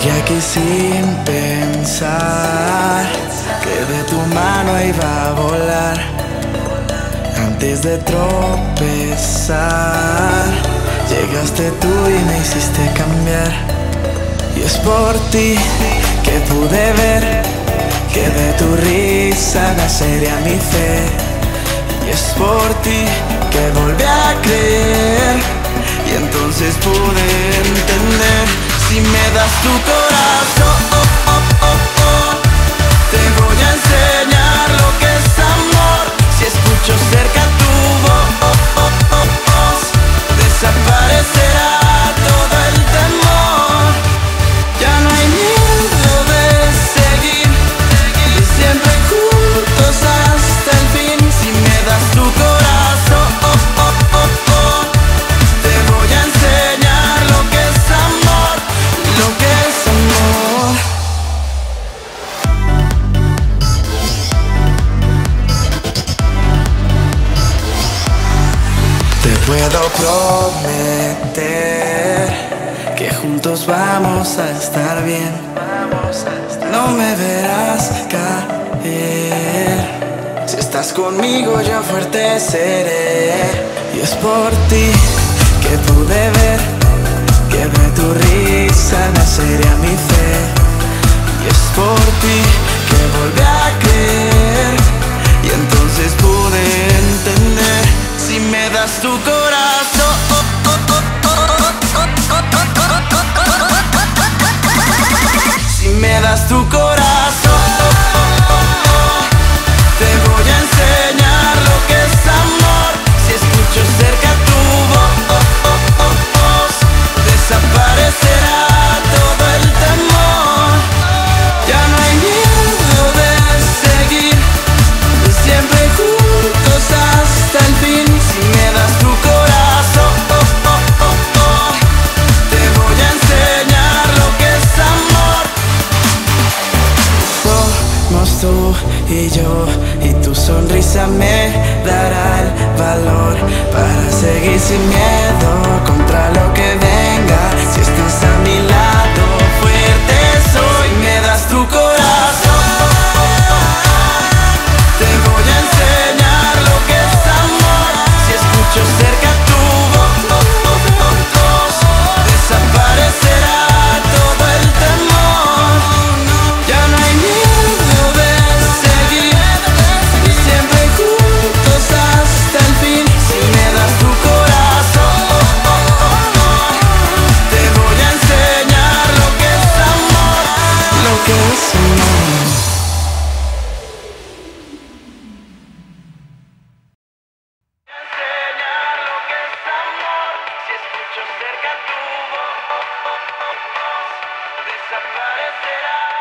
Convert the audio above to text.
Voy aquí sin pensar que de tu mano iba a volar. Antes de tropezar, llegaste tú y me hiciste cambiar. Y es por ti que pude ver que de tu risa nacería mi fe. Y es por ti que volví a creer, y entonces pude entender. Si me das tu corazón, te voy a enseñar lo que es amor. Si escucho cerca tu voz, desaparecerá todo el temor. Ya no hay miedo de seguir, y siempre juntos hasta el fin. Si me das tu corazón, te voy a enseñar lo que es amor, lo que es amor. Te puedo prometer que juntos vamos a estar bien. No me verás caer. Si estás conmigo yo fuerte seré. Y es por ti que pude ver que de tu risa nacería mi fe. Y es por ti que volví a creer, y entonces pude entender. Si me das tu corazón, si me das tu corazón, te voy a enseñar lo que es amor. Si escucho cerca tu voz, desaparecerá todo el temor. Ya no hay miedo de seguir, siempre juntos hasta el fin. Si me das tu corazón, te voy a enseñar lo que es amor. Somos tú y yo, y tu sonrisa me dará el valor para seguir sin miedo contra lo que venga. Si estás a mi lado, fuerte soy. Me das tu corazón, te voy a enseñar lo que es amor. Si escucho cerca tu voz, desaparecerá todo el temor. Ya no hay miedo de seguir, y siempre juntos hasta el fin. Si me das tu corazón, te voy a enseñar lo que es amor, lo que es amor. Enseñar lo que es amor. Si escucho cerca tu voz, desaparecerá.